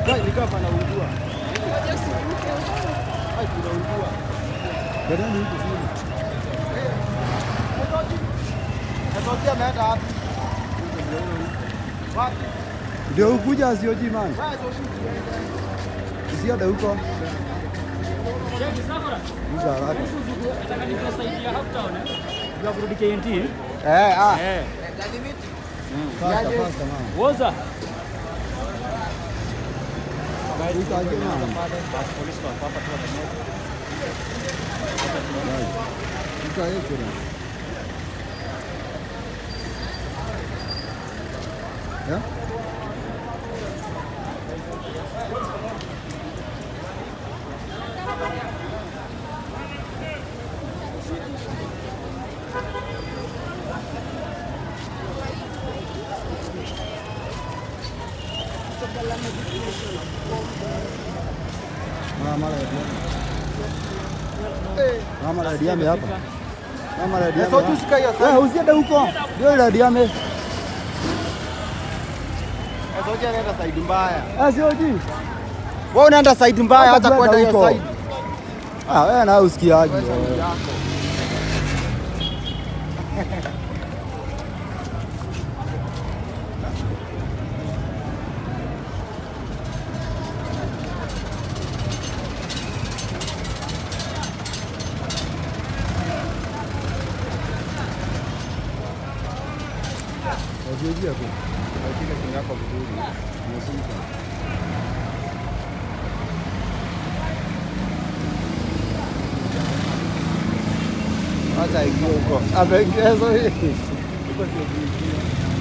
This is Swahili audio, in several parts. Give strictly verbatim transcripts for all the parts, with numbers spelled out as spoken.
Kai nikaa pana ungua. Hai kuna ungua. Gadani huko chini. Natokea ameenda wapi? Wapi? Ndio ukuja asioji man. Usiende huko. Uza haraka. Nataka nikusaidia hapa town. Ndio kurudi K N T. Eh, ah. Eh. Fasta fasta man. Woza. Guys, iko aje man. Polisi kwa hapa tu wanaenda. Iko aje kuna. Ya? Mama la dia. Eh, mama la dia me hapa. Mama la dia. Sasa tusikaya sana. Wewe usiende huko. Ndio la dia me. Sasa uje anaenda side mbaya. Ah, sio uji. Wewe unaenda side mbaya hata kwenda hiyo side. Ah, wewe na usikiaje wewe. Wajiji hapo. Wajiji kinga hapo vizuri. Unasema. Acha hiyo huko. Ameongeza hii. Huko sio vizuri.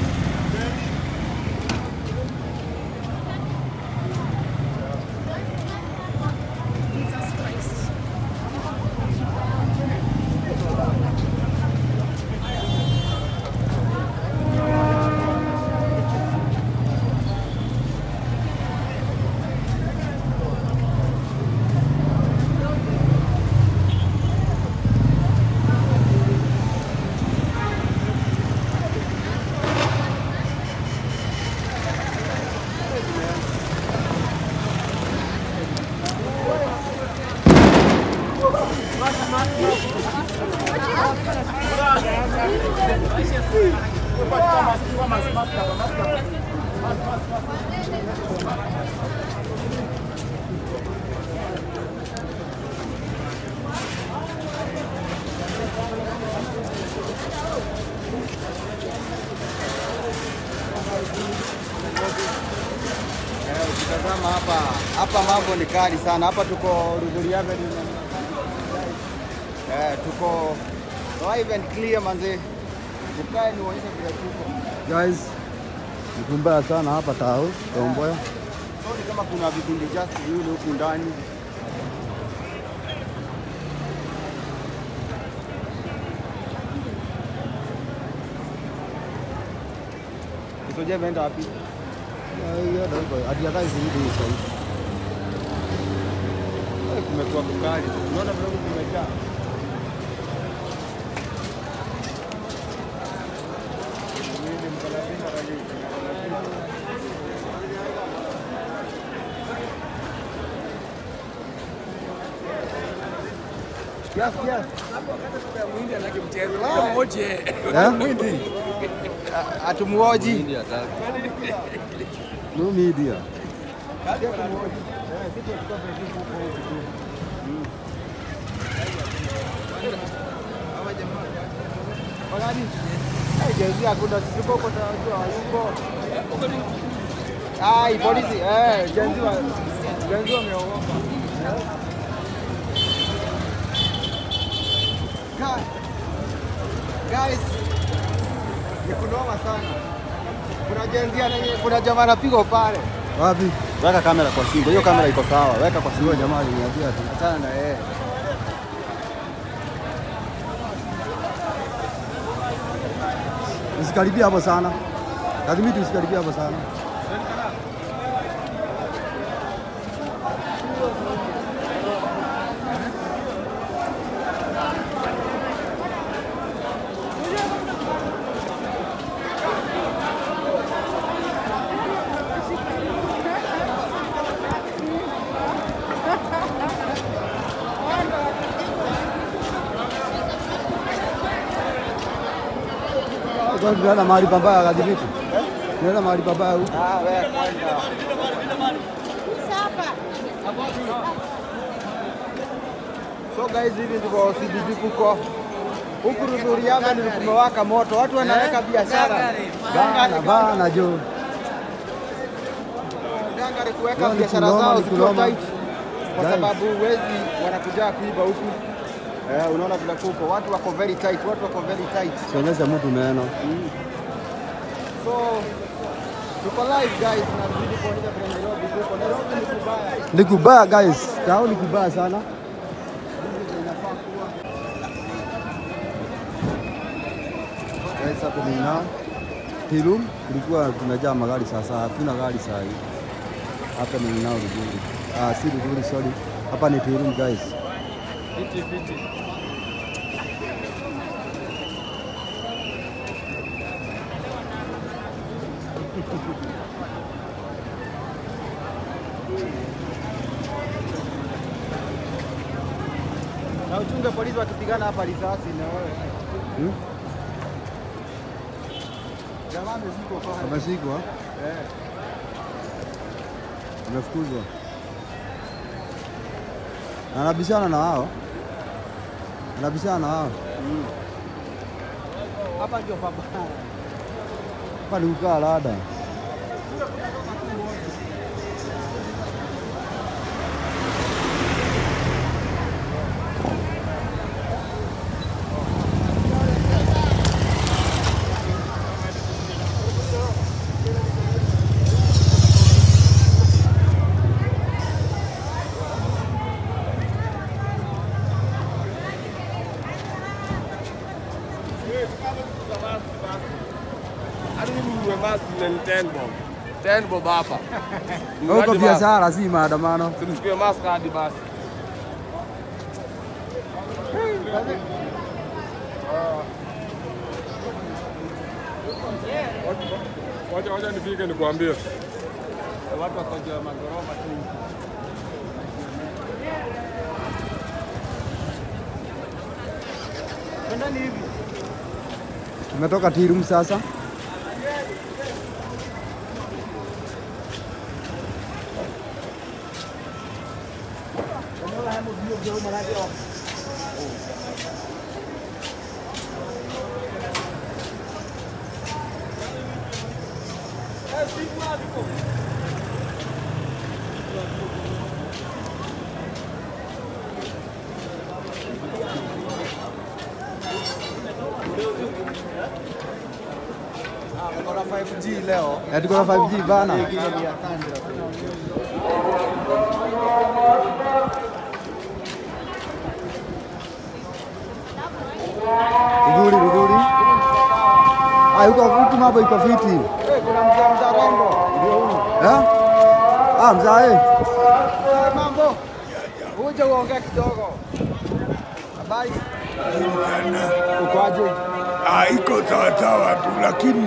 Ukitazama hapa, hapa mambo ni kali sana. Hapa tuko Rudhuria Avenue. Eh, tuko live and clear manze. Ukae nionyeshe vile tuko. Guys, ni kumbaya sana hapa tao, Tomboya. Sio kama kuna vikundi just yule huku ndani. Tutoje venda wapi? Hiyo ndio hadi hata hizi hizi sasa hivi. Kumekuwa kukali. Unaona vile kumejaa. Yes, yes. Mwindi anakimchezo. Mmoja. Eh? Mwindi. Atumuoji. Mwindi ataka. No media. Ai, polisi. Eh, jenzi wa jenzi wameogopa. Guys, ni kunoma sana. Kuna jenzi ana kuna jamaa anapiga pale. Wapi? Weka kamera kwa shingo. Hiyo kamera iko sawa. Weka kwa shingo jamaa aliniambia tu. Achana na yeye. Usikaribia hapo sana. Lazima usikaribia hapo sana. Sasa tunaenda mahali pabaya kadhibiti. Tunaenda mahali pabaya huko. Ah, wewe kwenda. So guys, hivi ndivyo C B D kuko. Huku Rudhuri hapa ni kumewaka moto. Watu wanaweka biashara. Bana bana jo. Gangari kuweka biashara zao zikiwa tight. Kwa sababu wezi wanakuja kuiba huku. Eh, unaona vile kuko. Watu wako very tight. Watu wako very tight. Sionyesha mtu meno. Mm. So tuko live guys, na video kuonyesha vile Nairobi kuko. Nairobi ni kubaya. Ni kubaya guys. Tao ni kubaya sana. Guys, hapo ni now. Tilum kulikuwa tunajaa magari sasa, hatuna gari saa hii. Hapa ni now Rudhuri. Ah, si Rudhuri, sorry. Hapa ni Tilum guys. Fiti fiti. Na uchunge polisi wakipigana hapa risasi na wewe. Hmm? Jamaa ameshikwa kwa. Ameshikwa? Eh. Amefukuzwa. Anabishana na hao. Anabishana na hao. Mm. Hapa ndio papa. Hapa ni ukaa lada. ten bob. ten bob hapa. Huko biashara si maandamano. Tumchukue mask hadi basi. Wacha wacha nifike nikuambie. Watu wakoje magorofa tu. Ndani hivi. Tumetoka Tilum sasa. Tuko na five G leo. Eh, tuko na five G bana. Rudhuri, Rudhuri. Ah, yuko huku mambo iko fiti. Eh, kuna mzee mzarendo. Ndio huyu. Eh? Ah, mzee. Mambo. Uje uongee kidogo. Habari. Ukoaje? Ah, iko sawa sawa tu, lakini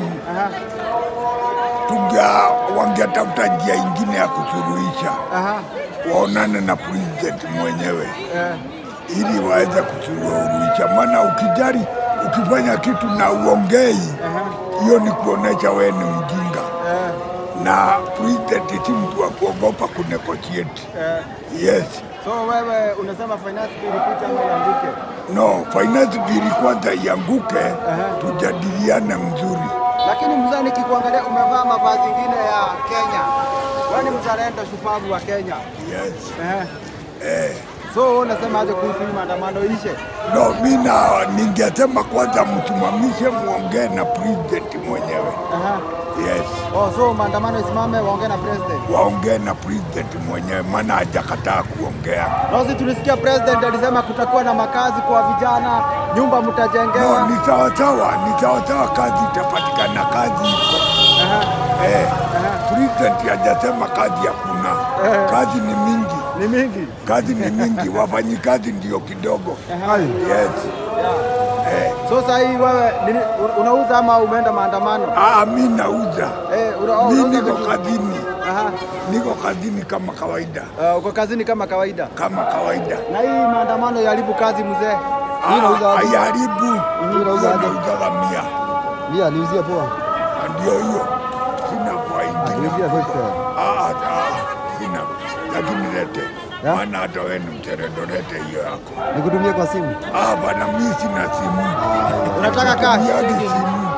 tungia wangetafuta njia ingine ya kusuluhisha. Aha. Waonane na president mwenyewe ili waweze kusuluhisha, maana ukijari ukifanya kitu na uongei, hiyo ni kuonesha wewe ni mjinga. Na president si mtu wa kuogopa kunegotiate. Yes. So wewe unasema finance bill ipite ama ianguke? No, finance bill kwanza ianguke, tujadiliane mzuri. Lakini mzee, nikikuangalia umevaa mavazi mengine ya Kenya. Wewe ni mzalendo shupavu wa Kenya. Yes. Eh. Eh. So unasema aje kuhusu maandamano ishe? No, mimi na ningesema kwanza msimamishe, muongee na president mwenyewe. Aha. Yes. Oh, so maandamano isimame, waongee na president. Waongee na president mwenyewe, maana hajakataa kuongea. Rosi, tulisikia president alisema kutakuwa na makazi kwa vijana, nyumba mtajengewa. No, ni sawa sawa, ni sawa sawa, kazi itapatikana, kazi iko. Aha. Eh. Aha. President hajasema kazi hakuna. Eh. Kazi ni mingi. Ni mingi. Kazi ni mingi, wafanyikazi ndio kidogo. Aha. Yes. Yeah. Eh. So sasa hii wewe nini unauza ama umeenda maandamano? Ah, mimi nauza. Eh, una, mimi unauza niko vitu. kazini. Aha. Niko kazini kama kawaida. Uh, uko kazini kama kawaida. Kama kawaida. Na hii maandamano yaharibu kazi mzee. Hii Ah, unauza wapi? hayaribu. Hii unauza wapi? Nauza mia. Mia niuzie poa. Ndio hiyo. Sina kwa ingine. Niuzie fifty. Ah, ah, sina. Lakini lete. Maana hata wewe ni mcheredo, lete hiyo yako. Nikutumie kwa simu? Ah, bana mimi sina simu. Unataka cash? Simu.